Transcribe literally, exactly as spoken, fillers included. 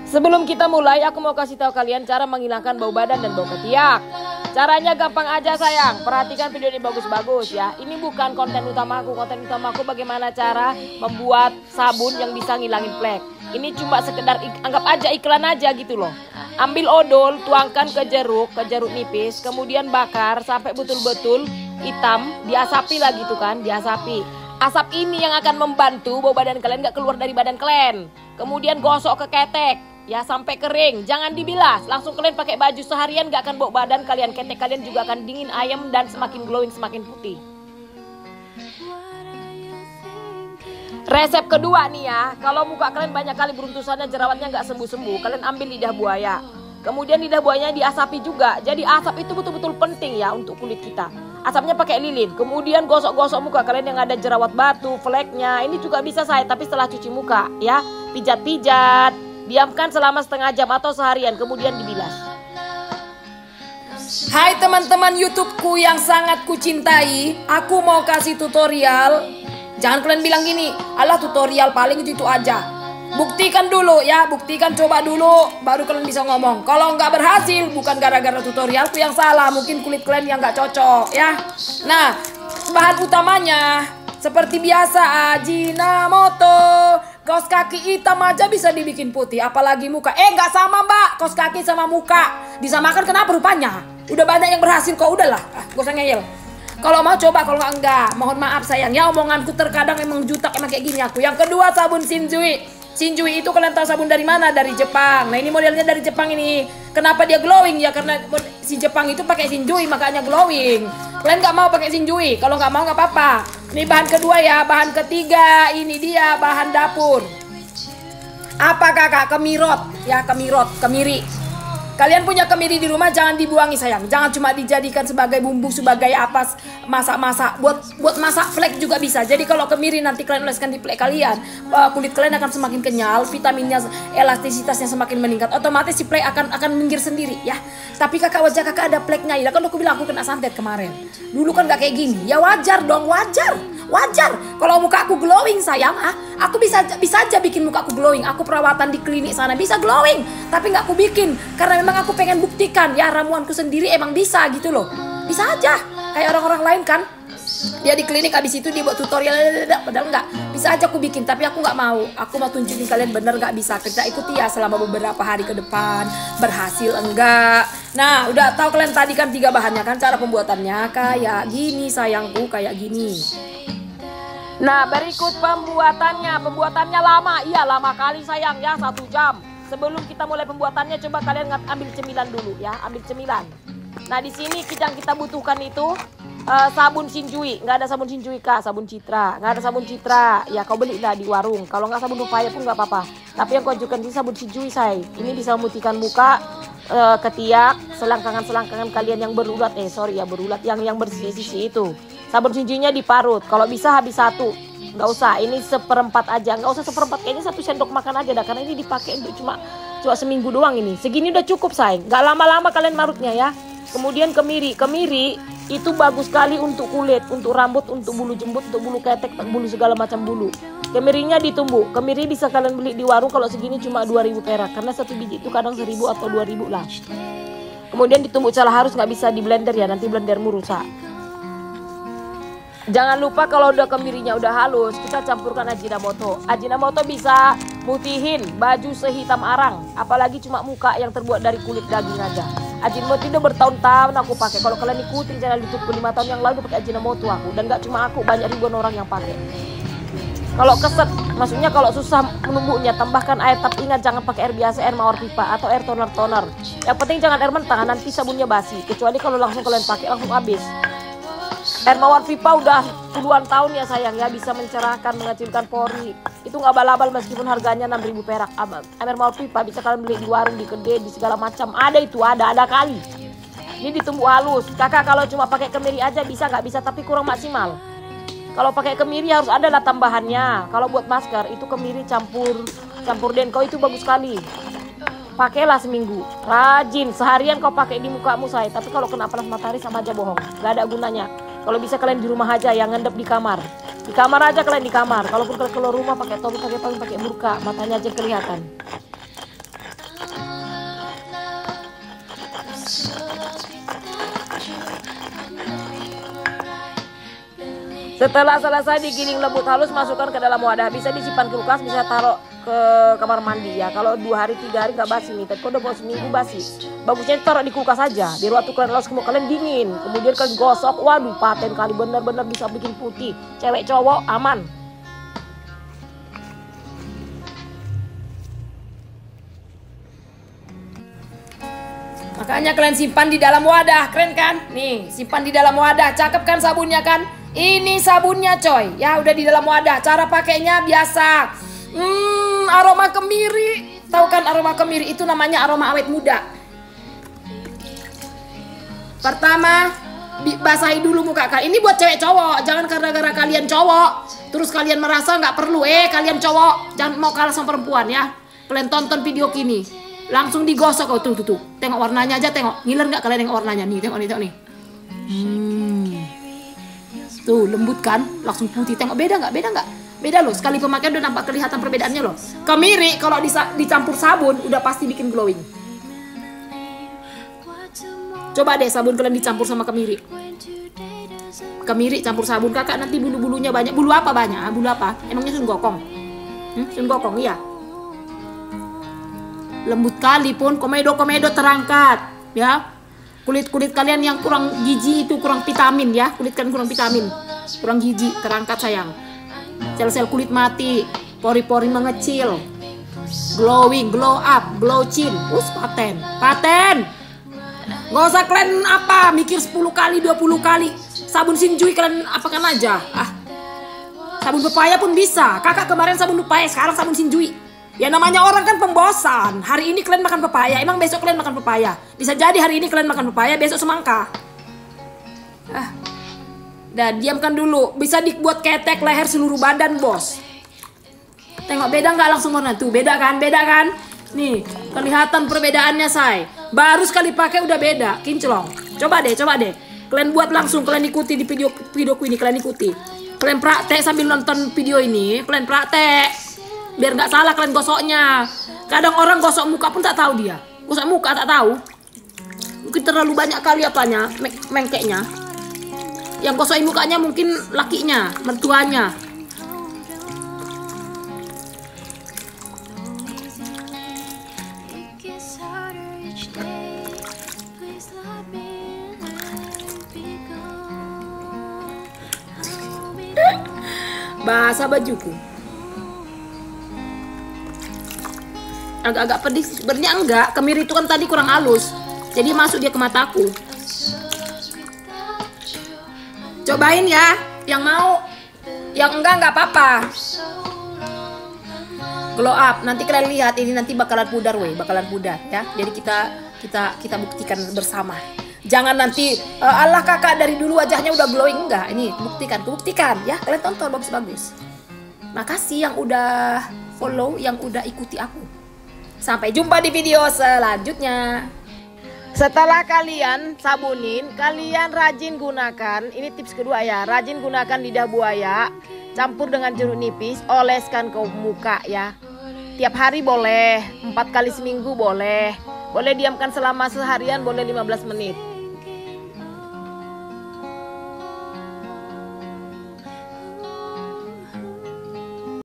Sebelum kita mulai, aku mau kasih tahu kalian cara menghilangkan bau badan dan bau ketiak. Caranya gampang aja sayang. Perhatikan video ini bagus-bagus ya. Ini bukan konten utamaku. Konten utamaku bagaimana cara membuat sabun yang bisa ngilangin flek. Ini cuma sekedar anggap aja iklan aja gitu loh. Ambil odol, tuangkan ke jeruk, ke jeruk nipis, kemudian bakar sampai betul-betul hitam, diasapi lah gitu kan, diasapi. Asap ini yang akan membantu bau badan kalian gak keluar dari badan kalian. Kemudian gosok ke ketek ya sampai kering, jangan dibilas. Langsung kalian pakai baju seharian gak akan bau badan kalian. Ketek kalian juga akan dingin, ayam dan semakin glowing, semakin putih. Resep kedua nih ya, kalau muka kalian banyak kali beruntusannya, jerawatnya gak sembuh-sembuh, kalian ambil lidah buaya. Kemudian lidah buayanya diasapi juga. Jadi asap itu betul-betul penting ya untuk kulit kita. Asapnya pakai lilin. Kemudian gosok-gosok muka kalian yang ada jerawat batu, fleknya. Ini juga bisa saya, tapi setelah cuci muka ya. Pijat-pijat. Diamkan selama setengah jam atau seharian. Kemudian dibilas. Hai teman-teman YouTubeku yang sangat kucintai. Aku mau kasih tutorial. Jangan kalian bilang gini, alah tutorial paling itu, itu aja. Buktikan dulu ya, buktikan, coba dulu, baru kalian bisa ngomong. Kalau nggak berhasil, bukan gara-gara tutorialku yang salah, mungkin kulit kalian yang nggak cocok ya. Nah, bahan utamanya seperti biasa Ajinomoto. Kaos kaki hitam aja bisa dibikin putih, apalagi muka. Eh nggak sama mbak, kaos kaki sama muka disamakan, kenapa rupanya? Udah banyak yang berhasil kok, udahlah, ah, gak usah ngeyel. Kalau mau coba, kalau nggak enggak, mohon maaf sayang ya, omonganku terkadang emang jutak, emang kayak gini aku. Yang kedua sabun Shinjui. Shinjui itu kalian tahu sabun dari mana? Dari Jepang. Nah ini modelnya dari Jepang ini. Kenapa dia glowing ya? Karena si Jepang itu pakai Shinjui makanya glowing. Kalian nggak mau pakai Shinjui? Kalau nggak mau nggak apa-apa. Ini bahan kedua ya. Bahan ketiga ini dia bahan dapur. Apa kakak? Kemirot ya, kemirot, kemiri. Kalian punya kemiri di rumah jangan dibuangi sayang. Jangan cuma dijadikan sebagai bumbu, sebagai apa, masak-masak. Buat buat masak flek juga bisa. Jadi kalau kemiri nanti kalian oleskan di flek kalian, uh, kulit kalian akan semakin kenyal, vitaminnya, elastisitasnya semakin meningkat. Otomatis si flek akan akan minggir sendiri ya. Tapi kakak, wajah kakak ada fleknya ya. Kan aku bilang aku kena santet kemarin. Dulu kan gak kayak gini. Ya wajar dong, wajar. Wajar kalau muka aku glowing sayang, ah aku bisa bisa aja bikin muka aku glowing. Aku perawatan di klinik sana bisa glowing, tapi nggak aku bikin karena memang aku pengen buktikan ya ramuanku sendiri emang bisa gitu loh. Bisa aja kayak orang-orang lain kan, dia di klinik habis itu dia buat tutorial, padahal nggak. Bisa aja aku bikin, tapi aku nggak mau. Aku mau tunjukin kalian bener nggak bisa. Kita ikuti ya selama beberapa hari ke depan, berhasil enggak. Nah udah tahu kalian tadi kan tiga bahannya kan, cara pembuatannya kayak gini sayangku, kayak gini. Nah berikut pembuatannya. Pembuatannya lama, iya lama kali sayang ya, satu jam. Sebelum kita mulai pembuatannya, coba kalian ambil cemilan dulu ya, ambil cemilan. Nah di sini yang kita butuhkan itu uh, sabun Shinjui. Nggak ada sabun Shinjui kak, sabun Citra. Nggak ada sabun Citra, ya kau belilah di warung. Kalau nggak sabun Rupaya pun nggak apa-apa. Tapi yang kau ajukan ini sabun Shinjui say. Ini bisa memutihkan muka, uh, ketiak, selangkangan-selangkangan kalian yang berulat. Eh sorry ya berulat, yang yang bersisi-sisi itu. Sabun Shinjui-nya diparut. Kalau bisa habis satu. Nggak usah, ini seperempat aja. Nggak usah seperempat, kayaknya satu sendok makan aja dah. Karena ini dipakai untuk cuma cuma seminggu doang ini. Segini udah cukup say. Nggak lama-lama kalian marutnya ya. Kemudian kemiri. Kemiri itu bagus sekali untuk kulit, untuk rambut, untuk bulu jembut, untuk bulu ketek, bulu segala macam bulu. Kemirinya ditumbuk. Kemiri bisa kalian beli di warung, kalau segini cuma dua ribu perak. Karena satu biji itu kadang seribu atau dua ribu lah. Kemudian ditumbuk secara halus, nggak bisa di blender ya, nanti blendermu rusak. Jangan lupa kalau udah kemirinya udah halus, kita campurkan Ajinomoto. Ajinomoto bisa mutihin baju sehitam arang, apalagi cuma muka yang terbuat dari kulit daging aja. Ajinomoto itu bertahun-tahun aku pakai. Kalau kalian ikutin channel YouTubeku lima tahun yang lalu pakai Ajinomoto aku, dan gak cuma aku, banyak ribuan orang yang pakai. Kalau keset, maksudnya kalau susah menumbuknya, tambahkan air, tapi ingat jangan pakai air biasa, air mawar pipa atau air toner-toner. Yang penting jangan air mentah, nanti sabunnya basi. Kecuali kalau langsung kalian pakai langsung habis. Air mawar pipa udah puluhan tahun ya sayang ya, bisa mencerahkan, mengecilkan pori. Itu nggak abal-abal meskipun harganya enam ribu perak. Air mawar pipa bisa kalian beli di warung, di kedai, di segala macam. Ada itu, ada, ada kali. Ini ditumbuk halus. Kakak kalau cuma pakai kemiri aja bisa, nggak bisa, tapi kurang maksimal. Kalau pakai kemiri harus ada lah tambahannya. Kalau buat masker itu kemiri campur campur denko itu bagus sekali. Pakailah seminggu, rajin, seharian kau pakai di mukamu say. Tapi kalau kena panas matahari sama aja bohong, nggak ada gunanya. Kalau bisa kalian di rumah aja, yang ngendep di kamar. Di kamar aja kalian di kamar. Kalaupun kalian keluar rumah pakai topi, pakai payung, pakai burka, matanya aja kelihatan. Setelah selesai digiling lembut halus, masukkan ke dalam wadah. Bisa disimpan kulkas, bisa taruh ke kamar mandi ya. Kalau dua hari tiga hari nggak basi nih. Tapi kalau udah bawa seminggu basi, bagusnya taruh di kulkas aja. Biar waktu kalian langsung kalian dingin. Kemudian kalian gosok, waduh paten kali, bener-bener bisa bikin putih. Cewek cowok aman. Makanya kalian simpan di dalam wadah, keren kan? Nih, simpan di dalam wadah, cakep kan sabunnya kan? Ini sabunnya coy, ya udah di dalam wadah. Cara pakainya biasa. Hmm, aroma kemiri. Tahu kan aroma kemiri itu namanya aroma awet muda. Pertama, basahi dulu muka kalian. Ini buat cewek cowok, jangan gara-gara kalian cowok terus kalian merasa nggak perlu. Eh, kalian cowok jangan mau kalah sama perempuan ya. Kalian tonton video kini. Langsung digosok, oh tuh tuh tuh. Tengok warnanya aja, tengok. Ngiler nggak kalian tengok warnanya nih? Tengok nih, tengok nih. Hmm. Tuh lembut kan, langsung putih. Tengok beda nggak? Beda nggak? Beda loh. Sekali pemakaian udah nampak kelihatan perbedaannya loh. Kemiri kalau dicampur sabun udah pasti bikin glowing. Coba deh sabun kalian dicampur sama kemiri. Kemiri campur sabun kakak nanti bulu-bulunya banyak. Bulu apa banyak? Ah, bulu apa? Emangnya sun gokong? Hmm? Sun gokong iya. Lembut kali pun, komedo-komedo terangkat ya. Kulit-kulit kalian yang kurang gizi itu kurang vitamin ya. Kulit kalian kurang vitamin, kurang gizi terangkat sayang. Sel-sel kulit mati, pori-pori mengecil, glowing, glow up, glow chin. Us paten, paten. Nggak usah kalian apa mikir sepuluh kali, dua puluh kali. Sabun Shinjui kalian apakan aja. Ah, sabun pepaya pun bisa. Kakak kemarin sabun pepaya, sekarang sabun Shinjui. Ya namanya orang kan pembosan. Hari ini kalian makan pepaya, emang besok kalian makan pepaya. Bisa jadi hari ini kalian makan pepaya, besok semangka. Ah, dan diamkan dulu. Bisa dibuat ketek leher seluruh badan bos. Tengok beda nggak langsung warna tuh? Beda kan? Beda kan? Nih kelihatan perbedaannya say. Baru sekali pakai udah beda, kinclong. Coba deh, coba deh. Kalian buat langsung, kalian ikuti di video videoku ini, kalian ikuti. Kalian praktek sambil nonton video ini, kalian praktek. Biar nggak salah kalian gosoknya. Kadang orang gosok muka pun tak tahu dia. Gosok muka tak tahu. Mungkin terlalu banyak kali apanya, mengkeknya. Yang gosokin mukanya mungkin lakinya, mertuanya. Basah bajuku. Agak-agak pedih sebenarnya enggak. Kemiri itu kan tadi kurang halus, jadi masuk dia ke mataku. Cobain ya, yang mau. Yang enggak enggak apa-apa. Glow up. Nanti kalian lihat ini nanti bakalan pudar weh, bakalan pudar ya. Jadi kita kita kita buktikan bersama. Jangan nanti uh, Allah kakak dari dulu wajahnya udah glowing, enggak. Ini buktikan, buktikan ya. Kalian tonton bagus-bagus. Makasih yang udah follow, yang udah ikuti aku. Sampai jumpa di video selanjutnya. Setelah kalian sabunin, kalian rajin gunakan. Ini tips kedua ya. Rajin gunakan lidah buaya, campur dengan jeruk nipis, oleskan ke muka ya. Tiap hari boleh, empat kali seminggu boleh. Boleh diamkan selama seharian, boleh lima belas menit.